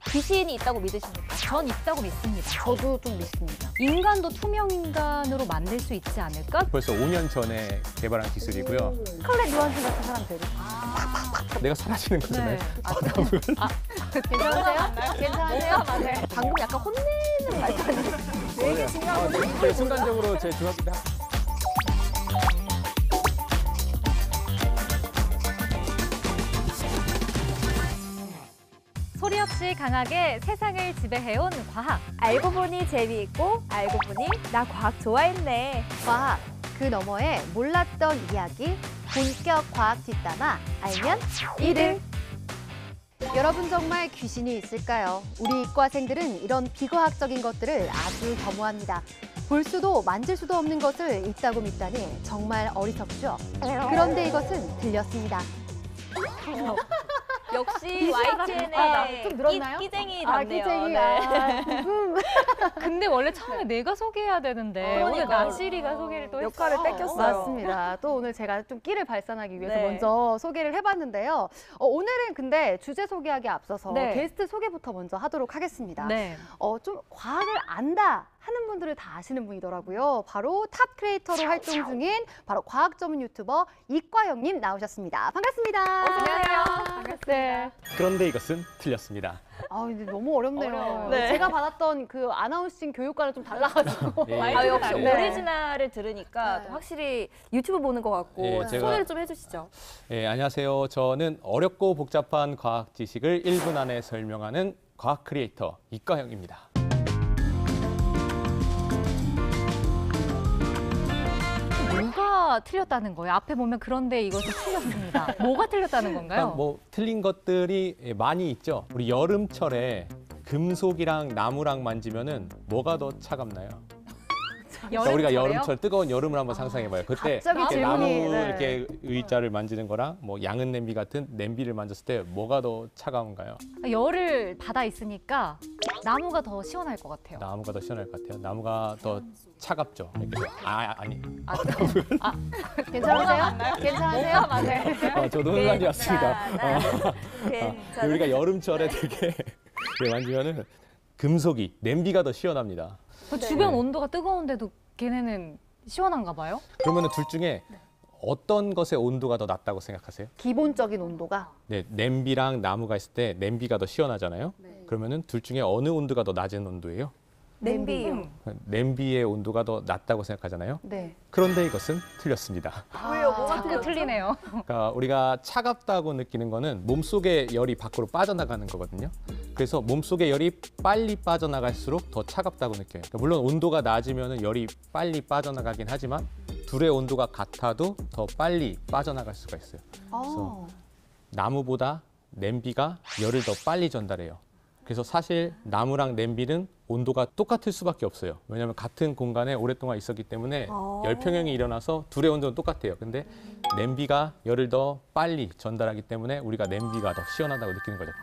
귀신이 있다고 믿으십니까? 전 있다고 믿습니다. 저도 좀 믿습니다. 인간도 투명 인간으로 만들 수 있지 않을까? 벌써 5년 전에 개발한 기술이고요. 스칼렛 요한슨 같은 사람들. 내가 사라지는 거잖아요. 괜찮으세요? 괜찮으세요? 방금 약간 혼내는 말투. 되게 중요한 거. 순간적으로 제 중학교 때 소리 없이 강하게 세상을 지배해온 과학. 알고 보니 재미있고 알고 보니 나 과학 좋아했네. 과학, 그 너머에 몰랐던 이야기, 본격 과학 뒷담화, 알면 이들. 여러분 정말 귀신이 있을까요? 우리 이과생들은 이런 비과학적인 것들을 아주 겸허합니다. 볼 수도 만질 수도 없는 것을 있다고 믿다니 정말 어리석죠. 그런데 이것은 들렸습니다. 역시 YTN의 좀 늘었나요? 끼쟁이답네요. 끼쟁이가. 근데 원래 처음에 내가 소개해야 되는데 오늘 그러니까요. 나시리가 소개를 또 역할을 했어. 뺏겼어요. 맞습니다. 또 오늘 제가 좀 끼를 발산하기 위해서 네. 먼저 소개를 해봤는데요. 오늘은 근데 주제 소개하기 앞서서 네. 게스트 소개부터 먼저 하도록 하겠습니다. 네. 좀 과학을 안다 하는 분들을 다 아시는 분이더라고요. 바로 탑 크리에이터로 활동 중인 바로 과학 전문 유튜버 이과영님 나오셨습니다. 반갑습니다. 안녕하세요. 네. 그런데 이것은 틀렸습니다. 근데 너무 어렵네요. 어려워요. 네. 제가 받았던 그 아나운싱 교육과는 좀 달라가지고. 예. 역시 네. 오리지널을 들으니까 네. 또 확실히 유튜브 보는 것 같고 예, 제가- 소개를 좀 해주시죠. 예, 안녕하세요. 저는 어렵고 복잡한 과학 지식을 1분 안에 설명하는 과학 크리에이터 이과형입니다. 뭐가 틀렸다는 거예요? 앞에 보면 그런데 이것은 틀렸습니다. 뭐가 틀렸다는 건가요? 뭐 틀린 것들이 많이 있죠. 우리 여름철에 금속이랑 나무랑 만지면은 뭐가 더 차갑나요? 그러니까 우리가 여름철 뜨거운 여름을 한번 상상해봐요. 그때 갑자기 이렇게 질문이, 나무 네. 이렇게 의자를 만지는 거랑 뭐 양은 냄비 같은 냄비를 만졌을 때 뭐가 더 차가운가요? 열을 받아 있으니까 나무가 더 시원할 것 같아요. 나무가 더 시원할 것 같아요. 나무가 더 차갑죠. 이렇게 아니. 괜찮으세요? 괜찮으세요? 저도 혼란이었습니다. 괜찮아. 우리가 여름철에 되게 만지면은 금속이 냄비가 더 시원합니다. 그 주변 온도가 뜨거운데도 걔네는 시원한가 봐요? 그러면은 둘 중에 어떤 것의 온도가 더 낮다고 생각하세요? 기본적인 온도가 네, 냄비랑 나무가 있을 때 냄비가 더 시원하잖아요. 그러면은 둘 중에 어느 온도가 더 낮은 온도예요? 냄비요. 냄비의 온도가 더 낮다고 생각하잖아요. 네. 그런데 이것은 틀렸습니다. 왜요? 뭐가 자꾸 틀렸죠? 틀리네요. 그러니까 우리가 차갑다고 느끼는 거는 몸속의 열이 밖으로 빠져나가는 거거든요. 그래서 몸속의 열이 빨리 빠져나갈수록 더 차갑다고 느껴요. 그러니까 물론 온도가 낮으면 열이 빨리 빠져나가긴 하지만 둘의 온도가 같아도 더 빨리 빠져나갈 수가 있어요. 그래서 나무보다 냄비가 열을 더 빨리 전달해요. 그래서 사실 나무랑 냄비는 온도가 똑같을 수밖에 없어요. 왜냐하면 같은 공간에 오랫동안 있었기 때문에 열평형이 일어나서 둘의 온도는 똑같아요. 근데 냄비가 열을 더 빨리 전달하기 때문에 우리가 냄비가 더 시원하다고 느끼는 거죠.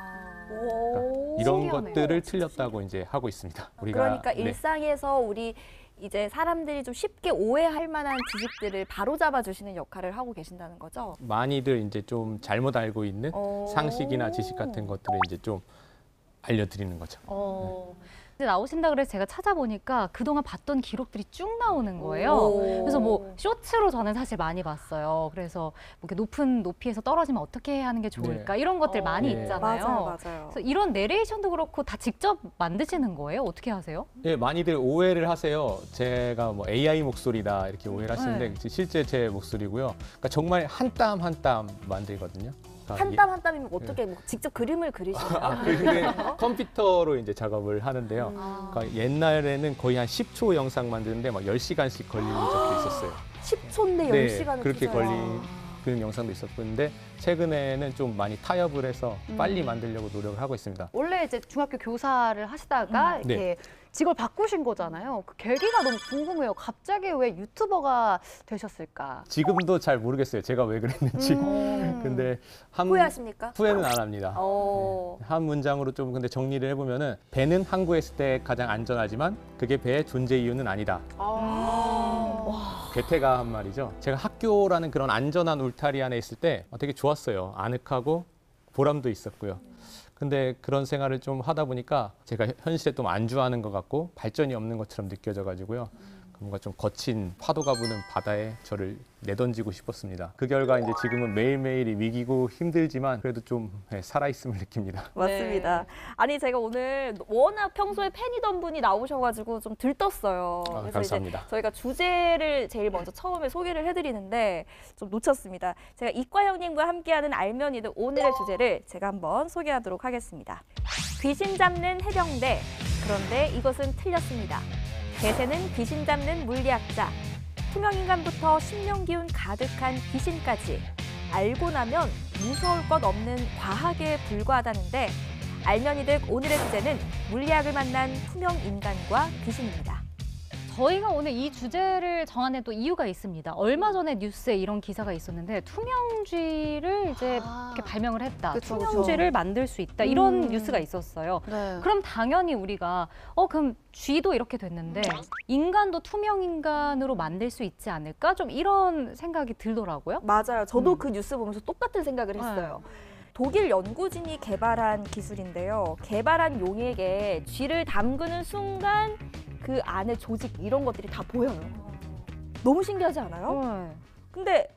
그러니까 이런 신기하네요. 것들을 틀렸다고 이제 하고 있습니다. 우리가 그러니까 네. 일상에서 우리 이제 사람들이 좀 쉽게 오해할 만한 지식들을 바로잡아 주시는 역할을 하고 계신다는 거죠. 많이들 이제 좀 잘못 알고 있는 상식이나 지식 같은 것들을 이제 좀 알려드리는 거죠. 근데 나오신다 그래서 제가 찾아보니까 그동안 봤던 기록들이 쭉 나오는 거예요. 오. 그래서 뭐 쇼츠로 저는 사실 많이 봤어요. 그래서 뭐 이렇게 높은 높이에서 떨어지면 어떻게 하는 게 좋을까 이런 것들 많이 네. 있잖아요. 맞아요. 그래서 이런 내레이션도 그렇고 다 직접 만드시는 거예요? 어떻게 하세요? 예, 많이들 오해를 하세요. 제가 뭐 AI 목소리다 이렇게 오해를 하시는데 실제 제 목소리고요. 그러니까 정말 한 땀 한 땀 만들거든요. 그러니까 한 땀 한 땀이면 어떻게 뭐 직접 그림을 그리시나요? 그게 컴퓨터로 이제 작업을 하는데요. 그러니까 옛날에는 거의 한 10초 영상 만드는데 막 10시간씩 걸리는 적도 있었어요. 10초인데 10시간을 그렇게 투자해요. 걸린 그런 영상도 있었는데 최근에는 좀 많이 타협을 해서 빨리 만들려고 노력을 하고 있습니다. 원래 이제 중학교 교사를 하시다가 이렇게 직업을 바꾸신 거잖아요. 그 계기가 너무 궁금해요. 갑자기 왜 유튜버가 되셨을까? 지금도 잘 모르겠어요. 제가 왜 그랬는지. 근데 후회하십니까? 후회는 안 합니다. 어. 한 문장으로 좀 근데 정리를 해보면은 배는 항구에 있을 때 가장 안전하지만 그게 배의 존재 이유는 아니다. 괴테가 한 말이죠. 제가 학교라는 그런 안전한 울타리 안에 있을 때 되게 좋았어요. 아늑하고 보람도 있었고요. 근데 그런 생활을 좀 하다 보니까 제가 현실에 좀 안주하는 것 같고 발전이 없는 것처럼 느껴져가지고요. 뭔가 좀 거친 파도가 부는 바다에 저를 내던지고 싶었습니다. 그 결과 이제 지금은 매일매일이 위기고 힘들지만 그래도 좀 살아있음을 느낍니다. 맞습니다. 네. 아니 제가 오늘 워낙 평소에 팬이던 분이 나오셔가지고 좀 들떴어요. 그래서 감사합니다. 이제 저희가 주제를 제일 먼저 처음에 소개를 해드리는데 좀 놓쳤습니다. 제가 이과 형님과 함께하는 알면이들 오늘의 주제를 제가 한번 소개하도록 하겠습니다. 귀신 잡는 해병대. 그런데 이것은 틀렸습니다. 대세는 귀신 잡는 물리학자. 투명인간부터 신명 기운 가득한 귀신까지 알고 나면 무서울 것 없는 과학에 불과하다는데 알면이득 오늘의 주제는 물리학을 만난 투명인간과 귀신입니다. 저희가 오늘 이 주제를 정한 또 이유가 있습니다. 얼마 전에 뉴스에 이런 기사가 있었는데 투명쥐를 이제 이렇게 발명을 했다. 그쵸, 투명쥐를 만들 수 있다. 이런 뉴스가 있었어요. 네. 그럼 당연히 우리가 그럼 쥐도 이렇게 됐는데 인간도 투명인간으로 만들 수 있지 않을까? 좀 이런 생각이 들더라고요. 맞아요. 저도 그 뉴스 보면서 똑같은 생각을 네. 했어요. 독일 연구진이 개발한 기술인데요. 개발한 용에게 쥐를 담그는 순간 그 안에 조직 이런 것들이 다 보여요. 너무 신기하지 않아요? 네. 근데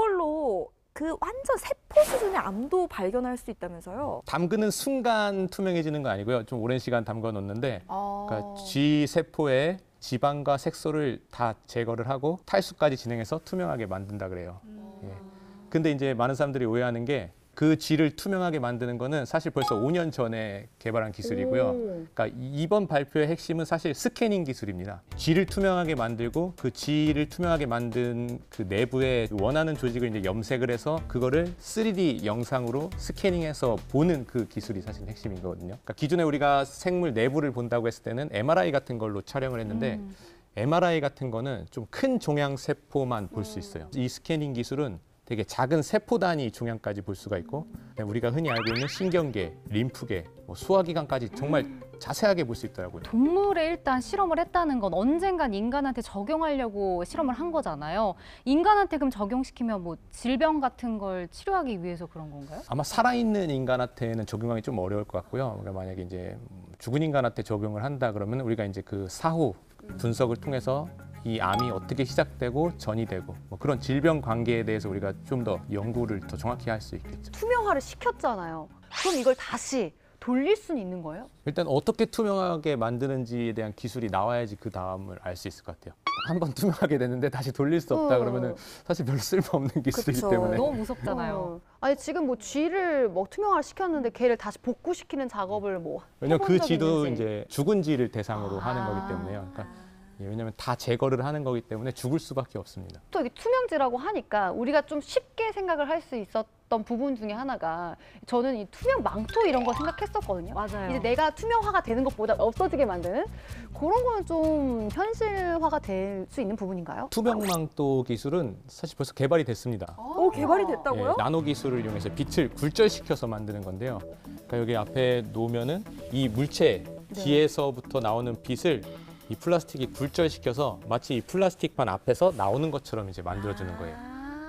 이걸로 그 완전 세포 수준의 암도 발견할 수 있다면서요? 담그는 순간 투명해지는 거 아니고요. 좀 오랜 시간 담궈 놓는데 그러니까 아. 쥐 세포의 지방과 색소를 다 제거를 하고 탈수까지 진행해서 투명하게 만든다 그래요. 예. 근데 이제 많은 사람들이 오해하는 게 그 쥐를 투명하게 만드는 거는 사실 벌써 5년 전에 개발한 기술이고요. 그러니까 이번 발표의 핵심은 사실 스캐닝 기술입니다. 쥐를 투명하게 만들고 그 쥐를 투명하게 만든 그 내부에 원하는 조직을 이제 염색을 해서 그거를 3D 영상으로 스캐닝해서 보는 그 기술이 사실 핵심인 거거든요. 그러니까 기존에 우리가 생물 내부를 본다고 했을 때는 MRI 같은 걸로 촬영을 했는데 MRI 같은 거는 좀 큰 종양 세포만 볼 수 있어요. 이 스캐닝 기술은 되게 작은 세포 단위 종양까지 볼 수가 있고 우리가 흔히 알고 있는 신경계, 림프계, 소화기관까지 정말 자세하게 볼 수 있더라고요. 동물에 일단 실험을 했다는 건 언젠간 인간한테 적용하려고 실험을 한 거잖아요. 인간한테 그럼 적용시키면 뭐 질병 같은 걸 치료하기 위해서 그런 건가요? 아마 살아있는 인간한테는 적용하기 좀 어려울 것 같고요. 우리가 만약에 이제 죽은 인간한테 적용을 한다 그러면 우리가 이제 그 사후 분석을 통해서 이 암이 어떻게 시작되고 전이되고 뭐 그런 질병 관계에 대해서 우리가 좀 더 연구를 더 정확히 할 수 있겠죠. 투명화를 시켰잖아요. 그럼 이걸 다시 돌릴 수는 있는 거예요? 일단 어떻게 투명하게 만드는지에 대한 기술이 나와야지 그 다음을 알 수 있을 것 같아요. 한번 투명하게 됐는데 다시 돌릴 수 없다 그러면은 사실 별로 쓸모없는 기술이기 그쵸. 때문에 너무 무섭잖아요. 아니 지금 뭐 쥐를 뭐 투명화를 시켰는데 걔를 다시 복구시키는 작업을 뭐 왜냐면 해본 그 적이 쥐도 있는지. 이제 죽은 쥐를 대상으로 하는 거기 때문에요. 그러니까 왜냐면 다 제거를 하는 거기 때문에 죽을 수밖에 없습니다. 또 이게 투명지라고 하니까 우리가 좀 쉽게 생각을 할 수 있었던 부분 중에 하나가 저는 이 투명 망토 이런 거 생각했었거든요. 맞아요. 이제 내가 투명화가 되는 것보다 없어지게 만드는 그런 거는 좀 현실화가 될 수 있는 부분인가요? 투명망토 기술은 사실 벌써 개발이 됐습니다. 오, 개발이 됐다고요? 예, 나노 기술을 이용해서 빛을 굴절시켜서 만드는 건데요. 그러니까 여기 앞에 놓으면은 이 물체 뒤에서부터 나오는 빛을 이 플라스틱이 굴절시켜서 마치 이 플라스틱판 앞에서 나오는 것처럼 이제 만들어주는 거예요.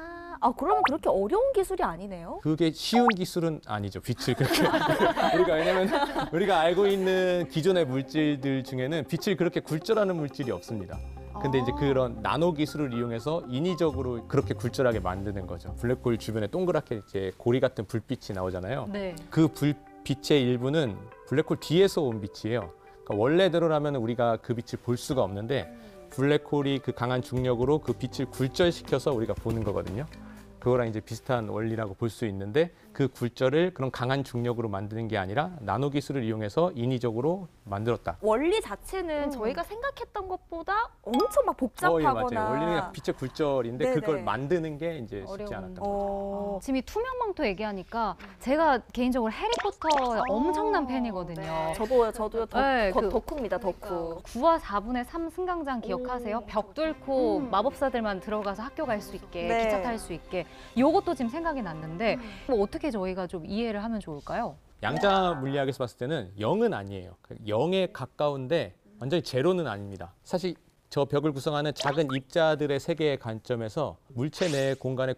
아, 그러면 그렇게 어려운 기술이 아니네요? 그게 쉬운 기술은 아니죠. 빛을 그렇게 우리가 왜냐면 우리가 알고 있는 기존의 물질들 중에는 빛을 그렇게 굴절하는 물질이 없습니다. 근데 이제 그런 나노 기술을 이용해서 인위적으로 그렇게 굴절하게 만드는 거죠. 블랙홀 주변에 동그랗게 이제 고리 같은 불빛이 나오잖아요. 네. 그 불빛의 일부는 블랙홀 뒤에서 온 빛이에요. 그러니까 원래대로라면 우리가 그 빛을 볼 수가 없는데 블랙홀이 그 강한 중력으로 그 빛을 굴절시켜서 우리가 보는 거거든요. 그거랑 이제 비슷한 원리라고 볼 수 있는데 그 굴절을 그런 강한 중력으로 만드는 게 아니라 나노 기술을 이용해서 인위적으로 만들었다. 원리 자체는 저희가 생각했던 것보다 엄청 막 복잡하거나. 예, 맞아요. 원리는 그냥 빛의 굴절인데 네네. 그걸 만드는 게 이제 쉽지 어려운 않았던 거죠. 어, 지금 이 투명망토 얘기하니까 제가 개인적으로 해리포터의 엄청난 팬이거든요. 네. 저도요. 네, 그- 덕후입니다, 덕후. 9와 4분의 3 승강장 기억하세요? 벽 뚫고 마법사들만 들어가서 학교 갈 수 있게, 네. 기차 탈 수 있게. 요것도 지금 생각이 났는데 뭐 어떻게 저희가 좀 이해를 하면 좋을까요? 양자 물리학에서 봤을 때는 0은 아니에요. 0에 가까운데 완전히 제로는 아닙니다. 사실 저 벽을 구성하는 작은 입자들의 세계의 관점에서 물체 내 공간의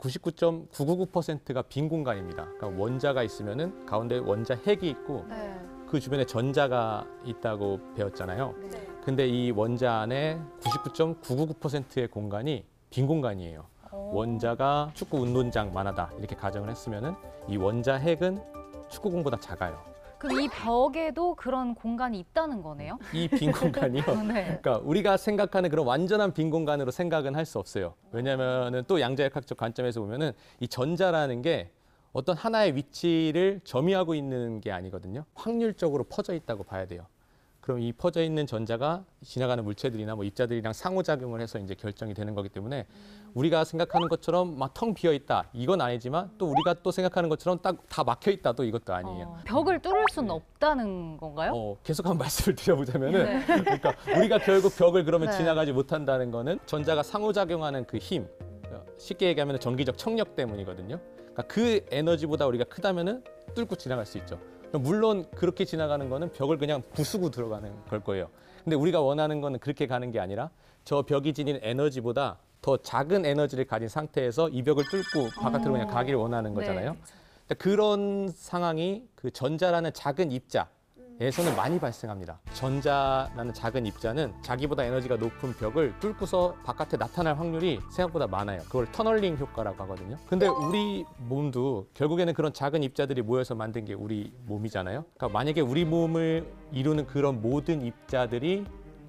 99.999%가 빈 공간입니다. 그러니까 원자가 있으면은 가운데 원자 핵이 있고 네. 그 주변에 전자가 있다고 배웠잖아요. 근데 이 원자 안에 99.999%의 공간이 빈 공간이에요. 원자가 축구 운동장만 하다 이렇게 가정을 했으면은 이 원자 핵은 축구공보다 작아요. 그럼 이 벽에도 그런 공간이 있다는 거네요? 이 빈 공간이요. 네. 그러니까 우리가 생각하는 그런 완전한 빈 공간으로 생각은 할 수 없어요. 왜냐하면은 또 양자역학적 관점에서 보면은 이 전자라는 게 어떤 하나의 위치를 점유하고 있는 게 아니거든요. 확률적으로 퍼져 있다고 봐야 돼요. 그럼 이 퍼져 있는 전자가 지나가는 물체들이나 뭐 입자들이랑 상호작용을 해서 이제 결정이 되는 거기 때문에 우리가 생각하는 것처럼 막 텅 비어 있다 이건 아니지만 또 우리가 또 생각하는 것처럼 딱 다 막혀 있다 또 이것도 아니에요. 벽을 뚫을 수는 없다는 건가요? 계속 한번 말씀을 드려보자면은 그러니까 우리가 결국 벽을 그러면 네. 지나가지 못한다는 거는 전자가 상호작용하는 그 힘, 쉽게 얘기하면 전기적 청력 때문이거든요. 그러니까 그 에너지보다 우리가 크다면은 뚫고 지나갈 수 있죠. 물론 그렇게 지나가는 거는 벽을 그냥 부수고 들어가는 걸 거예요. 근데 우리가 원하는 거는 그렇게 가는 게 아니라 저 벽이 지닌 에너지보다 더 작은 에너지를 가진 상태에서 이 벽을 뚫고 바깥으로 그냥 가기를 원하는 거잖아요. 그런 상황이 그 전자라는 작은 입자에서는 많이 발생합니다. 전자라는 작은 입자는 자기보다 에너지가 높은 벽을 뚫고서 바깥에 나타날 확률이 생각보다 많아요. 그걸 터널링 효과라고 하거든요. 근데 우리 몸도 결국에는 그런 작은 입자들이 모여서 만든 게 우리 몸이잖아요. 그러니까 만약에 우리 몸을 이루는 그런 모든 입자들이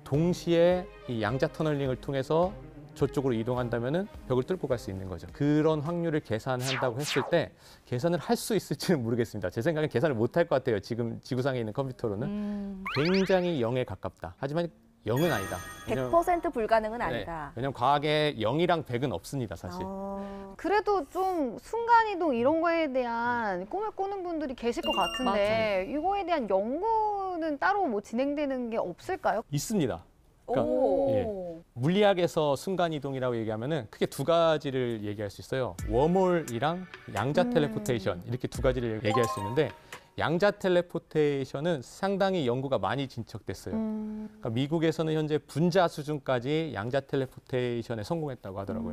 동시에 이 양자 터널링을 통해서 저쪽으로 이동한다면은 벽을 뚫고 갈 수 있는 거죠. 그런 확률을 계산한다고 했을 때 계산을 할 수 있을지는 모르겠습니다. 제 생각엔 계산을 못 할 것 같아요. 지금 지구상에 있는 컴퓨터로는 굉장히 0에 가깝다. 하지만 0은 아니다. 100% 불가능은 아니다. 왜냐면 과학에 0이랑 100은 없습니다, 사실. 그래도 좀 순간이동 이런 거에 대한 꿈을 꾸는 분들이 계실 것 같은데 이거에 대한 연구는 따로 뭐 진행되는 게 없을까요? 있습니다. 그러니까 오. 물리학에서 순간이동이라고 얘기하면은 크게 두 가지를 얘기할 수 있어요. 웜홀이랑 양자 텔레포테이션 이렇게 두 가지를 얘기할 수 있는데 양자 텔레포테이션은 상당히 연구가 많이 진척됐어요. 그러니까 미국에서는 현재 분자 수준까지 양자 텔레포테이션에 성공했다고 하더라고요.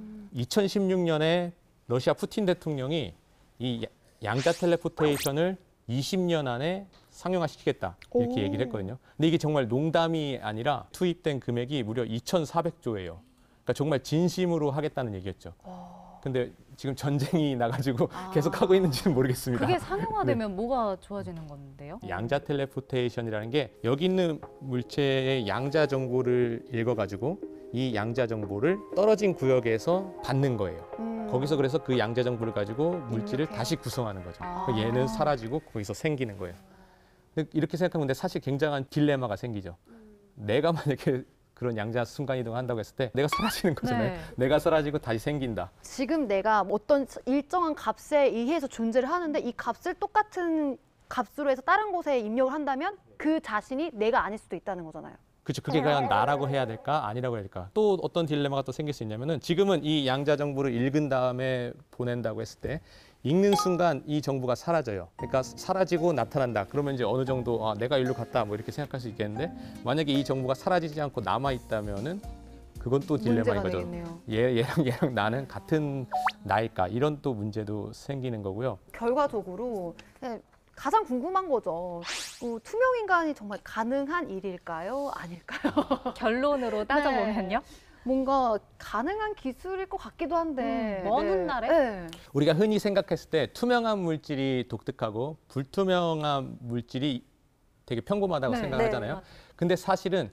2016년에 러시아 푸틴 대통령이 이 양자 텔레포테이션을 20년 안에 상용화시키겠다 이렇게 얘기를 했거든요. 근데 이게 정말 농담이 아니라 투입된 금액이 무려 2,400조예요. 그러니까 정말 진심으로 하겠다는 얘기였죠. 근데 지금 전쟁이 나가지고 계속 하고 있는지는 모르겠습니다. 그게 상용화되면 뭐가 좋아지는 건데요? 양자 텔레포테이션이라는 게 여기 있는 물체의 양자 정보를 읽어가지고 이 양자 정보를 떨어진 구역에서 받는 거예요. 거기서 그래서 그 양자 정보를 가지고 물질을 다시 구성하는 거죠. 얘는 사라지고 거기서 생기는 거예요. 이렇게 생각하면 근데 사실 굉장한 딜레마가 생기죠. 내가 만약에 그런 양자 순간이동을 한다고 했을 때 내가 사라지는 거잖아요. 네. 내가 사라지고 다시 생긴다. 지금 내가 어떤 일정한 값에 의해서 존재를 하는데 이 값을 똑같은 값으로 해서 다른 곳에 입력을 한다면 그 자신이 내가 아닐 수도 있다는 거잖아요. 그렇죠. 그게 과연 나라고 해야 될까? 아니라고 해야 될까? 또 어떤 딜레마가 또 생길 수 있냐면은 지금은 이 양자 정보를 읽은 다음에 보낸다고 했을 때 읽는 순간 이 정보가 사라져요. 그러니까 사라지고 나타난다. 그러면 이제 어느 정도 내가 일로 갔다 뭐 이렇게 생각할 수 있겠는데 만약에 이 정보가 사라지지 않고 남아 있다면은 그건 또 딜레마인 문제가 거죠. 되겠네요. 얘랑 나는 같은 나일까? 이런 또 문제도 생기는 거고요. 결과적으로 가장 궁금한 거죠. 투명 인간이 정말 가능한 일일까요? 아닐까요? 결론으로 따져보면요. 뭔가 가능한 기술일 것 같기도 한데 먼 훗날에? 네. 우리가 흔히 생각했을 때 투명한 물질이 독특하고 불투명한 물질이 되게 평범하다고 네. 생각하잖아요. 근데 사실은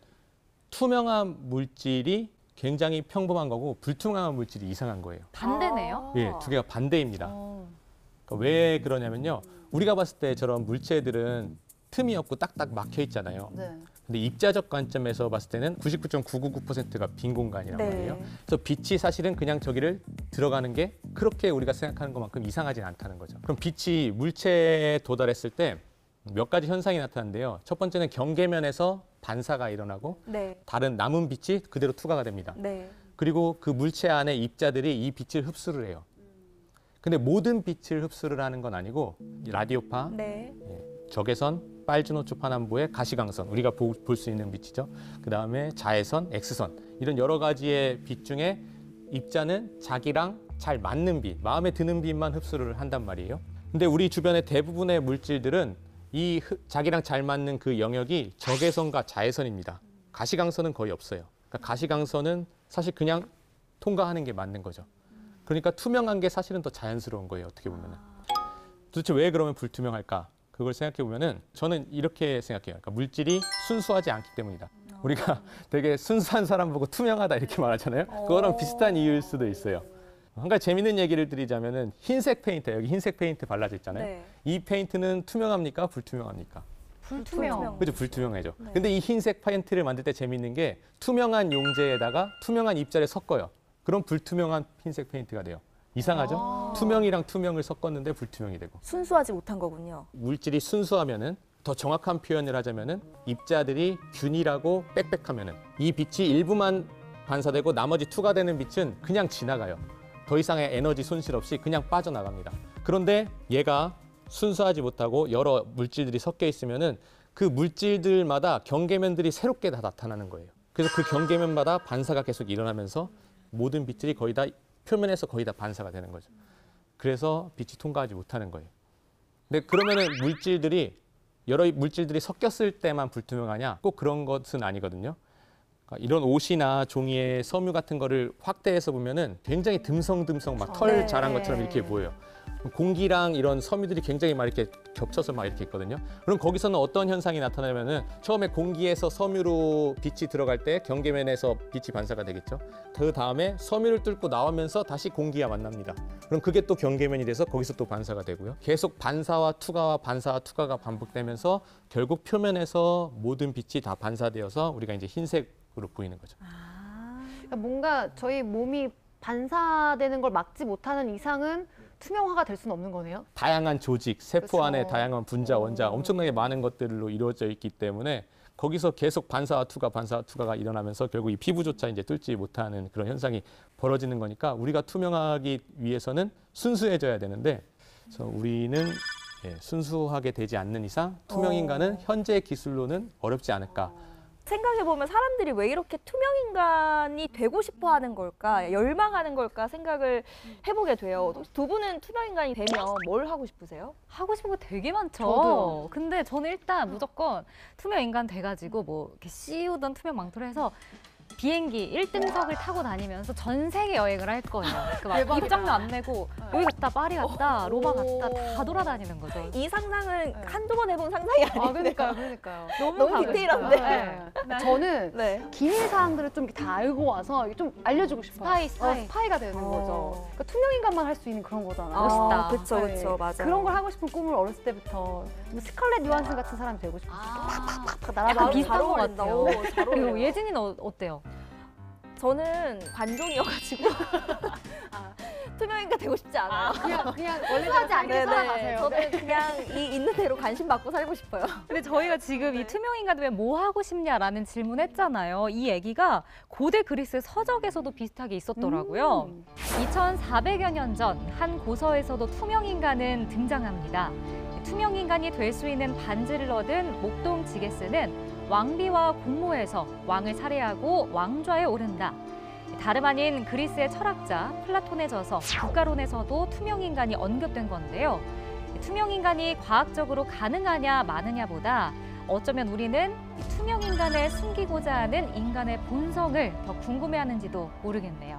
투명한 물질이 굉장히 평범한 거고 불투명한 물질이 이상한 거예요. 반대네요. 예, 두 개가 반대입니다. 그러니까 왜 그러냐면요. 우리가 봤을 때 저런 물체들은 틈이 없고 딱딱 막혀 있잖아요. 네. 근데 입자적 관점에서 봤을 때는 99.999%가 빈 공간이란 네. 말이에요. 그래서 빛이 사실은 그냥 저기를 들어가는 게 그렇게 우리가 생각하는 것만큼 이상하진 않다는 거죠. 그럼 빛이 물체에 도달했을 때 몇 가지 현상이 나타나는데요. 첫 번째는 경계면에서 반사가 일어나고 네. 다른 남은 빛이 그대로 투과가 됩니다. 네. 그리고 그 물체 안에 입자들이 이 빛을 흡수를 해요. 근데 모든 빛을 흡수를 하는 건 아니고 이 라디오파, 네. 적외선, 빨주노초 파남보의 가시광선, 우리가 볼 수 있는 빛이죠. 그 다음에 자외선, X선, 이런 여러 가지의 빛 중에 입자는 자기랑 잘 맞는 빛, 마음에 드는 빛만 흡수를 한단 말이에요. 근데 우리 주변의 대부분의 물질들은 이 자기랑 잘 맞는 그 영역이 적외선과 자외선입니다. 가시광선은 거의 없어요. 그러니까 가시광선은 사실 그냥 통과하는 게 맞는 거죠. 그러니까 투명한 게 사실은 더 자연스러운 거예요, 어떻게 보면은. 도대체 왜 그러면 불투명할까? 그걸 생각해 보면은 저는 이렇게 생각해요. 그러니까 물질이 순수하지 않기 때문이다. 우리가 되게 순수한 사람 보고 투명하다 이렇게 말하잖아요. 그거랑 비슷한 이유일 수도 있어요. 한 가지 재밌는 얘기를 드리자면은 흰색 페인트, 여기 흰색 페인트 발라져 있잖아요. 네. 이 페인트는 투명합니까? 불투명합니까? 불투명. 그죠, 불투명해져. 근데 이 흰색 페인트를 만들 때 재밌는 게 투명한 용제에다가 투명한 입자를 섞어요. 그럼 불투명한 흰색 페인트가 돼요. 이상하죠? 투명이랑 투명을 섞었는데 불투명이 되고. 순수하지 못한 거군요. 물질이 순수하면은 더 정확한 표현을 하자면은 입자들이 균일하고 빽빽하면은 이 빛이 일부만 반사되고 나머지 투과되는 빛은 그냥 지나가요. 더 이상의 에너지 손실 없이 그냥 빠져나갑니다. 그런데 얘가 순수하지 못하고 여러 물질들이 섞여 있으면은 그 물질들마다 경계면들이 새롭게 다 나타나는 거예요. 그래서 그 경계면마다 반사가 계속 일어나면서 모든 빛들이 거의 다 표면에서 거의 다 반사가 되는 거죠. 그래서 빛이 통과하지 못하는 거예요. 근데 그러면은 여러 물질들이 섞였을 때만 불투명하냐? 꼭 그런 것은 아니거든요. 그러니까 이런 옷이나 종이에 섬유 같은 거를 확대해서 보면은 굉장히 듬성듬성 막 털 네. 자란 것처럼 이렇게 보여요. 공기랑 이런 섬유들이 굉장히 막 이렇게 겹쳐서 막 이렇게 있거든요. 그럼 거기서는 어떤 현상이 나타나냐면은 처음에 공기에서 섬유로 빛이 들어갈 때 경계면에서 빛이 반사가 되겠죠. 그 다음에 섬유를 뚫고 나오면서 다시 공기와 만납니다. 그럼 그게 또 경계면이 돼서 거기서 또 반사가 되고요. 계속 반사와 투과와 반사와 투과가 반복되면서 결국 표면에서 모든 빛이 다 반사되어서 우리가 이제 흰색으로 보이는 거죠. 그러니까 뭔가 저희 몸이 반사되는 걸 막지 못하는 이상은 투명화가 될 수는 없는 거네요. 다양한 조직, 세포 그렇죠. 안에 다양한 분자, 원자 엄청나게 많은 것들로 이루어져 있기 때문에 거기서 계속 반사와 투과가 일어나면서 결국 이 피부조차 이제 뚫지 못하는 그런 현상이 벌어지는 거니까 우리가 투명하기 위해서는 순수해져야 되는데 그래서 우리는 순수하게 되지 않는 이상 투명 인간은 현재 기술로는 어렵지 않을까. 생각해보면 사람들이 왜 이렇게 투명 인간이 되고 싶어 하는 걸까, 열망하는 걸까 생각을 해보게 돼요. 두 분은 투명 인간이 되면 뭘 하고 싶으세요? 하고 싶은 거 되게 많죠. 저도. 근데 저는 일단 무조건 투명 인간 돼가지고 뭐 이렇게 씌우던 투명 망토를 해서 비행기 1등석을 타고 다니면서 전 세계 여행을 할 거예요. 막 대박이다. 입장료 안 내고 여기 갔다 파리 갔다 로마 갔다 다 돌아다니는 거죠. 이 상상은 한두 번 해본 상상이 아닌데. 그러니까요. 너무 가고 디테일한데. 네. 저는 네. 기밀 사항들을 좀 이렇게 다 알고 와서 좀 알려주고 싶어요. 스파이. 스파이가 되는 거죠. 그러니까 투명 인간만 할 수 있는 그런 거잖아요. 멋있다. 그쵸, 네. 그쵸, 맞아요. 그런 걸 하고 싶은 꿈을 어렸을 때부터 뭐 스칼렛 요한슨 같은 사람이 되고 싶었어요. 팍팍팍 날아다니고. 약간 비슷한 것 어울린다. 같아요. 오, 잘 그리고 어울려요. 예진이는 어때요? 저는 관종이어가지고 투명 인간 되고 싶지 않아요. 그냥 원래하지 않게 살아가세요. 저는 그냥 이 있는 대로 관심 받고 살고 싶어요. 근데 저희가 지금 이 투명 인간 되면 뭐 하고 싶냐라는 질문했잖아요. 이 얘기가 고대 그리스 서적에서도 비슷하게 있었더라고요. 2,400여 년 전 한 고서에서도 투명 인간은 등장합니다. 투명 인간이 될 수 있는 반지를 얻은 목동 지게스는 왕비와 공모해서 왕을 살해하고 왕좌에 오른다. 다름 아닌 그리스의 철학자 플라톤에 져서 국가론에서도 투명 인간이 언급된 건데요. 투명 인간이 과학적으로 가능하냐 마느냐보다 어쩌면 우리는 투명 인간을 숨기고자 하는 인간의 본성을 더 궁금해하는지도 모르겠네요.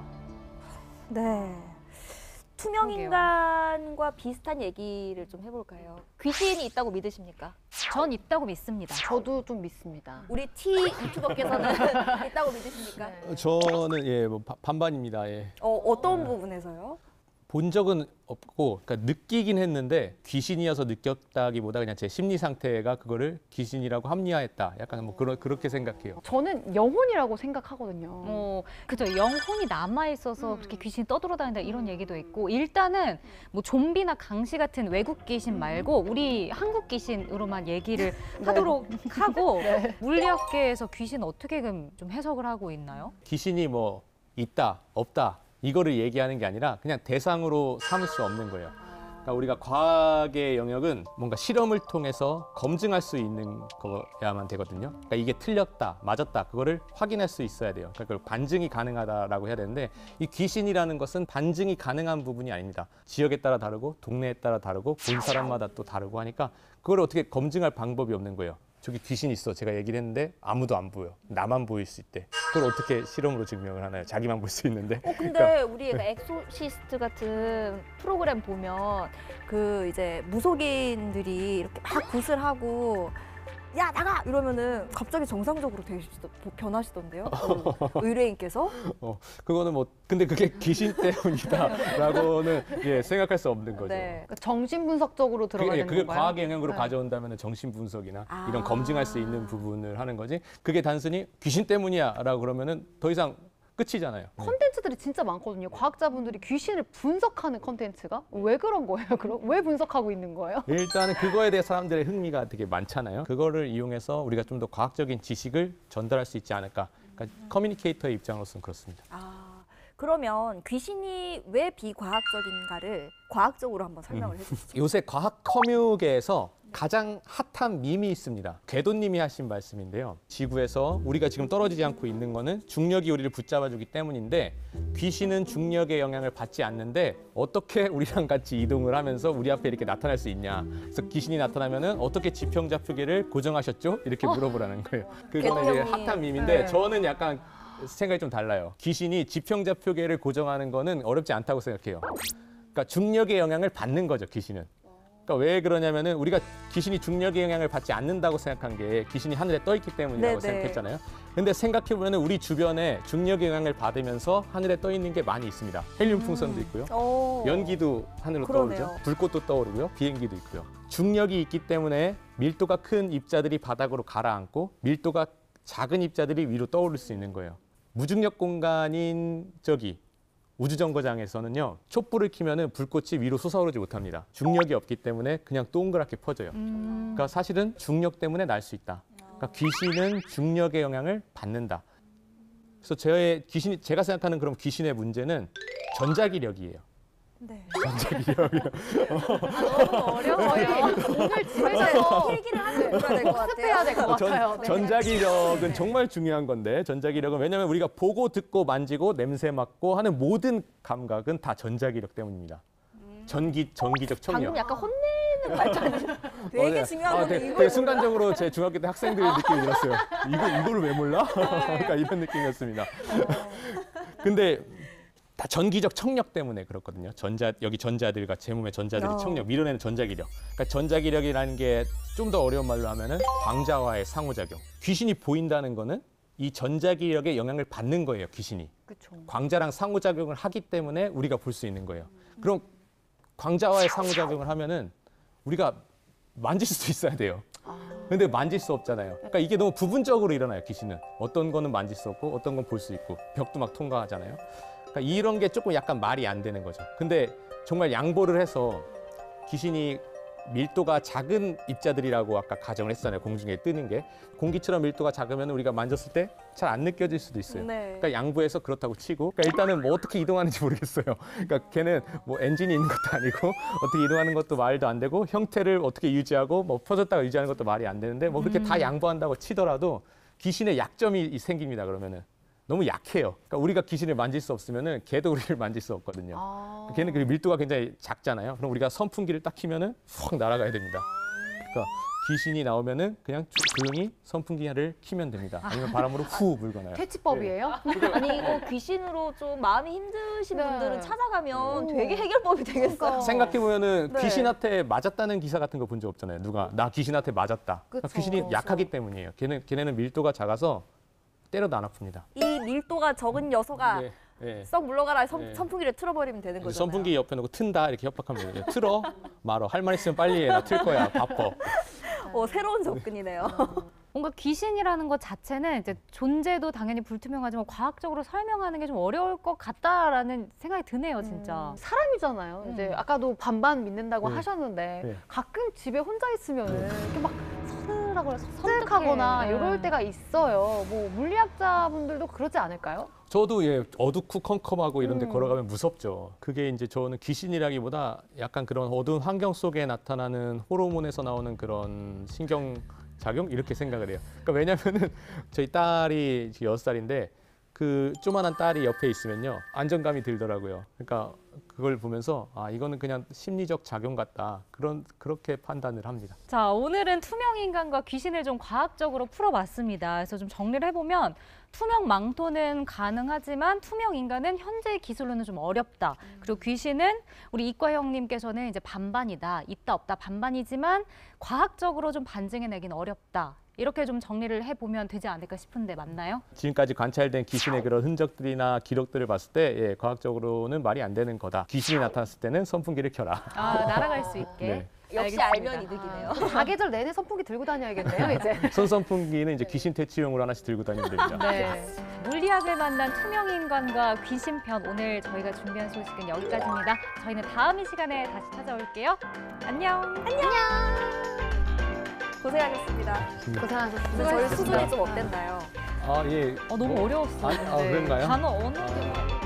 네. 투명 그러게요. 인간과 비슷한 얘기를 좀 해볼까요? 귀신이 있다고 믿으십니까? 전 있다고 믿습니다. 저도 좀 믿습니다. 우리 T 유튜버께서는 있다고 믿으십니까? 저는 뭐 반반입니다. 어떤 부분에서요? 본 적은 없고, 그러니까 느끼긴 했는데 귀신이어서 느꼈다기보다 그냥 제 심리 상태가 그거를 귀신이라고 합리화했다. 약간 뭐 그렇게 생각해요. 저는 영혼이라고 생각하거든요. 그죠. 영혼이 남아있어서 그렇게 귀신이 떠돌아다닌다 이런 얘기도 있고 일단은 뭐 좀비나 강시 같은 외국 귀신 말고 우리 한국 귀신으로만 얘기를 하도록 하고 물리학계에서 귀신 어떻게 좀 해석을 하고 있나요? 귀신이 뭐 있다, 없다 이거를 얘기하는 게 아니라 그냥 대상으로 삼을 수 없는 거예요. 그러니까 우리가 과학의 영역은 뭔가 실험을 통해서 검증할 수 있는 거야만 되거든요. 그러니까 이게 틀렸다, 맞았다, 그거를 확인할 수 있어야 돼요. 그러니까 그걸 반증이 가능하다라고 해야 되는데 이 귀신이라는 것은 반증이 가능한 부분이 아닙니다. 지역에 따라 다르고 동네에 따라 다르고 본 사람마다 또 다르고 하니까 그걸 어떻게 검증할 방법이 없는 거예요. 저기 귀신 있어. 제가 얘기를 했는데 아무도 안 보여. 나만 보일 수 있대. 그걸 어떻게 실험으로 증명을 하나요? 자기만 볼 수 있는데. 근데 우리 엑소시스트 같은 프로그램 보면 그 이제 무속인들이 이렇게 막 굿을 하고 야 나가 이러면은 갑자기 정상적으로 변하시던데요? 그 의뢰인께서? 그거는 뭐 근데 그게 귀신 때문이다라고는 예, 생각할 수 없는 거죠. 네. 그러니까 정신분석적으로 들어가야 되는 그게 건가요? 과학의 영역으로 네. 가져온다면 정신 분석이나 아. 이런 검증할 수 있는 부분을 하는 거지. 그게 단순히 귀신 때문이야라고 그러면은 더 이상 끝이잖아요. 콘텐츠들이 진짜 많거든요. 과학자분들이 귀신을 분석하는 콘텐츠가 왜 그런 거예요? 그럼 왜 분석하고 있는 거예요? 일단은 그거에 대해 사람들의 흥미가 되게 많잖아요. 그거를 이용해서 우리가 좀 더 과학적인 지식을 전달할 수 있지 않을까. 그러니까 커뮤니케이터의 입장으로서는 그렇습니다. 그러면 귀신이 왜 비과학적인가를 과학적으로 한번 설명을 해주시죠. 요새 과학 커뮤계에서 가장 핫한 밈이 있습니다. 궤도님이 하신 말씀인데요. 지구에서 우리가 지금 떨어지지 않고 있는 거는 중력이 우리를 붙잡아주기 때문인데 귀신은 중력의 영향을 받지 않는데 어떻게 우리랑 같이 이동을 하면서 우리 앞에 이렇게 나타날 수 있냐. 그래서 귀신이 나타나면은 어떻게 지평좌표계를 고정하셨죠? 이렇게 물어보라는 거예요. 그거는 이제 궤도형이. 핫한 밈인데 네. 저는 약간 생각이 좀 달라요. 귀신이 지평좌표계를 고정하는 거는 어렵지 않다고 생각해요. 그러니까 중력의 영향을 받는 거죠, 귀신은. 그러니까 왜 그러냐면은 우리가 귀신이 중력의 영향을 받지 않는다고 생각한 게 귀신이 하늘에 떠 있기 때문이라고 네네. 생각했잖아요. 근데 생각해 보면은 우리 주변에 중력의 영향을 받으면서 하늘에 떠 있는 게 많이 있습니다. 헬륨 풍선도 있고요. 연기도 하늘로 그러네요. 떠오르죠. 불꽃도 떠오르고요. 비행기도 있고요. 중력이 있기 때문에 밀도가 큰 입자들이 바닥으로 가라앉고 밀도가 작은 입자들이 위로 떠오를 수 있는 거예요. 무중력 공간인 저기 우주정거장에서는요, 촛불을 켜면은 불꽃이 위로 솟아오르지 못합니다. 중력이 없기 때문에 그냥 동그랗게 퍼져요. 그러니까 사실은 중력 때문에 날 수 있다. 그러니까 귀신은 중력의 영향을 받는다. 그래서 제가 생각하는 그럼 귀신의 문제는 전자기력이에요. 네. 너무 어려워요. 오늘 집에서 필기를 하는 거 들어야 될 것 같아요. 연습해야 될 것 같아요. 네. 전자기력은 정말 중요한 건데 전자기력은 왜냐하면 우리가 보고 듣고 만지고 냄새 맡고 하는 모든 감각은 다 전자기력 때문입니다. 전기적 청력. 방금 약간 혼내는 발전이 되게 중요한 건데 되게 이걸 순간적으로 제 중학교 때 학생들의 느낌이 들었어요. 이거를 왜 몰라? 그러니까 이런 느낌이었습니다. 근데 다 전기적 청력 때문에 그렇거든요. 여기 전자들과 제 몸의 전자들의 청력, 밀어내는 전자기력. 그러니까 전자기력이라는 게 좀 더 어려운 말로 하면은 광자와의 상호작용. 귀신이 보인다는 거는 이 전자기력의 영향을 받는 거예요, 귀신이. 그렇죠. 광자랑 상호작용을 하기 때문에 우리가 볼 수 있는 거예요. 그럼 광자와의 상호작용을 하면은 우리가 만질 수도 있어야 돼요. 근데 만질 수 없잖아요. 그러니까 이게 너무 부분적으로 일어나요, 귀신은. 어떤 거는 만질 수 없고 어떤 건 볼 수 있고 벽도 막 통과하잖아요. 그러니까 이런 게 조금 약간 말이 안 되는 거죠. 근데 정말 양보를 해서 귀신이 밀도가 작은 입자들이라고 아까 가정을 했잖아요. 공중에 뜨는 게. 공기처럼 밀도가 작으면 우리가 만졌을 때 잘 안 느껴질 수도 있어요. 네. 그러니까 양보해서 그렇다고 치고 그러니까 일단은 뭐 어떻게 이동하는지 모르겠어요. 그러니까 걔는 뭐 엔진이 있는 것도 아니고 어떻게 이동하는 것도 말도 안 되고 형태를 어떻게 유지하고 뭐 퍼졌다가 유지하는 것도 말이 안 되는데 뭐 그렇게 다 양보한다고 치더라도 귀신의 약점이 생깁니다. 그러면은 너무 약해요. 그러니까 우리가 귀신을 만질 수 없으면은 걔도 우리를 만질 수 없거든요. 걔는 그 밀도가 굉장히 작잖아요. 그럼 우리가 선풍기를 딱 켜면은 확 날아가야 됩니다. 그러니까 귀신이 나오면은 그냥 조용히 선풍기를 켜면 됩니다. 아니면 바람으로 후 물거나요. 퇴치법이에요? 아니 이거 귀신으로 좀 마음이 힘드신 네. 분들은 찾아가면 오. 되게 해결법이 되겠어요. 그러니까. 생각해 보면은 네. 귀신한테 맞았다는 기사 같은 거 본 적 없잖아요. 누가 나 귀신한테 맞았다. 그러니까 그쵸. 귀신이 약하기 때문이에요. 걔네는 밀도가 작아서 때려도 안 아픕니다. 이 밀도가 적은 녀석아 네, 네. 썩 물러가라 네. 선풍기를 틀어버리면 되는 거잖아요. 선풍기 옆에 놓고 튼다 이렇게 협박하면 돼요. 틀어 말어 할 말 있으면 빨리 해. 나 틀 거야. 바빠. 새로운 접근이네요. 뭔가 귀신이라는 것 자체는 이제 존재도 당연히 불투명하지만 과학적으로 설명하는 게 좀 어려울 것 같다라는 생각이 드네요, 진짜. 사람이잖아요. 이제 아까도 반반 믿는다고 네. 하셨는데 네. 가끔 집에 혼자 있으면 이렇게 막 서늘하거나 섬뜩하거나 섬뜩해. 이럴 때가 있어요. 뭐 물리학자분들도 그러지 않을까요? 저도 예, 어둡고 컴컴하고 이런 데 음. 걸어가면 무섭죠. 그게 이제 저는 귀신이라기보다 약간 그런 어두운 환경 속에 나타나는 호르몬에서 나오는 그런 신경작용 이렇게 생각을 해요. 그러니까 왜냐면은 저희 딸이 6살인데 그 조만한 딸이 옆에 있으면요. 안정감이 들더라고요. 그러니까 그걸 보면서 아, 이거는 그냥 심리적 작용 같다. 그렇게 판단을 합니다. 자, 오늘은 투명 인간과 귀신을 좀 과학적으로 풀어봤습니다. 그래서 좀 정리를 해보면 투명 망토는 가능하지만 투명 인간은 현재 기술로는 좀 어렵다. 그리고 귀신은 우리 이과 형님께서는 이제 반반이다. 있다 없다 반반이지만 과학적으로 좀 반증해내긴 어렵다. 이렇게 좀 정리를 해보면 되지 않을까 싶은데 맞나요? 지금까지 관찰된 귀신의 그런 흔적들이나 기록들을 봤을 때 예, 과학적으로는 말이 안 되는 거다. 귀신이 나타났을 때는 선풍기를 켜라. 아, 날아갈 수 있게. 네. 역시 알겠습니다. 알면 이득이네요. 사계절 내내 선풍기 들고 다녀야겠네요, 이제. 손선풍기는 이제 귀신 퇴치용으로 하나씩 들고 다니면 됩니다. 네. 물리학을 만난 투명 인간과 귀신 편 오늘 저희가 준비한 소식은 여기까지입니다. 저희는 다음 이 시간에 다시 찾아올게요. 안녕. 고생하셨습니다. 고생하셨습니다. 근데 저희 수준이 좀 어땠나요? 아, 예. 너무 어려웠어요. 아, 그런가요? 단어 어느 게